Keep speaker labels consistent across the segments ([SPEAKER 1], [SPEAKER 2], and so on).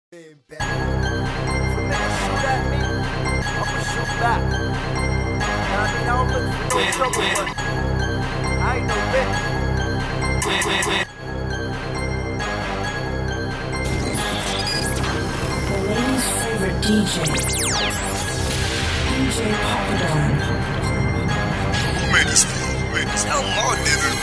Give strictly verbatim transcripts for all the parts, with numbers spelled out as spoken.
[SPEAKER 1] Being back. So nigga shoot at me, I'ma shoot back. You know what I mean? I don't look for no trouble, but I ain't no bitch.
[SPEAKER 2] The ladies' favorite D J, D J Papadon.
[SPEAKER 3] Who made this beat? Who made this beat? Yo, Law did it.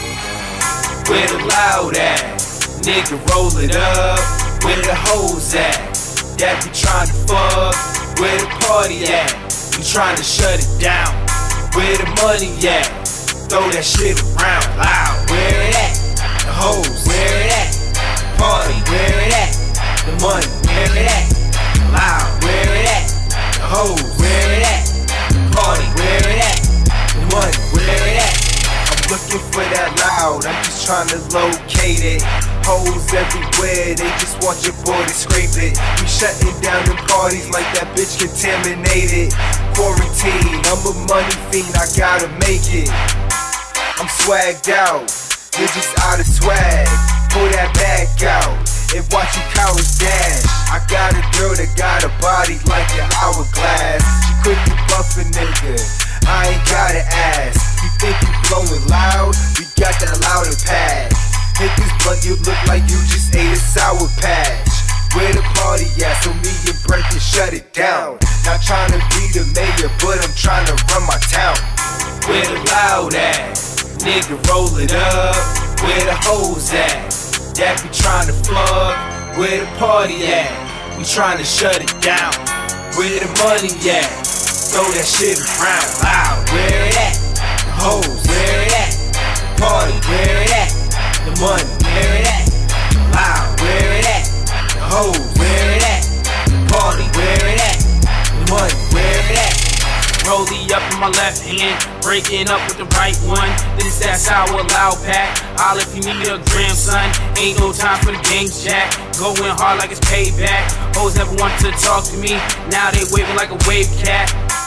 [SPEAKER 4] Where the loud at? Nigga, roll it up. Where the hoes at? That be trying to fuck. Where the party at? We trying to shut it down. Where the money at? Throw that shit around loud. Where it at? The hoes. Where it at? Party. Where it at? The money. Where it at? Loud. Where it at? The hoes. Where it at? Party. Where it at? The money. Where it at? I'm looking for that loud. I'm just trying to locate it. Hoes everywhere, they just want your boy to scrape it. We shutting down them parties like that bitch contaminated. Quarantine, I'm a money fiend, I gotta make it. I'm swagged out, you're just out of swag. Pull that back out and watch you cowards dash. I got a girl that got a body like an hourglass. She quick to buff a nigga, I ain't gotta ask. You think you blowing loud? We got that louder pad. Hit this blunt, you look like you just ate a Sour Patch. Where the party at? So me and Brent can shut it down. Not trying to be the mayor, but I'm trying to run my town. Where the loud at? Nigga, roll it up. Where the hoes at? That be trying to fuck. Where the party at? We trying to shut it down. Where the money at? Throw that shit around loud. Where it at? The hoes. Where it at? Party. Where it at? The money, where it at? Loud, where it at? The hoes, where it at? The party, where it at? The money, where it at? Rollie up in my left hand, breaking up with the right one. This that sour loud pack. I'll if you need a gram, son. Ain't no time for the games, Jack. Going hard like it's payback. Hoes never wanted to talk to me. Now they waving like a wave cat.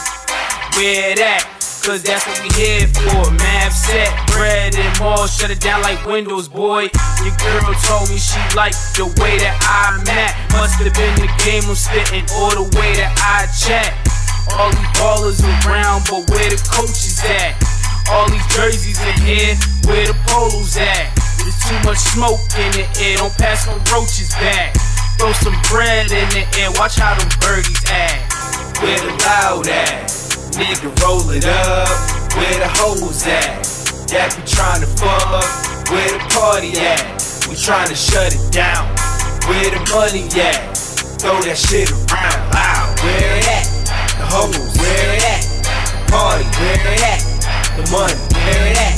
[SPEAKER 4] Where it at? Cause that's what we here for. Mav set, bread and mall, shut it down like Windows, boy. Your girl told me she liked the way that I'm at. Must have been the game I'm spitting or the way that I chat. All these ballers around, but where the coaches at? All these jerseys in here, where the polos at? There's too much smoke in the air, don't pass no roaches back. Throw some bread in the air, watch how them birdies act. Where the loud at? Nigga, roll it up. Where the hoes at? That be trying to fuck. Where the party at? We trying to shut it down. Where the money at? Throw that shit around loud. Where it at? The hoes, where it at? Party, where it at? The money, where it at?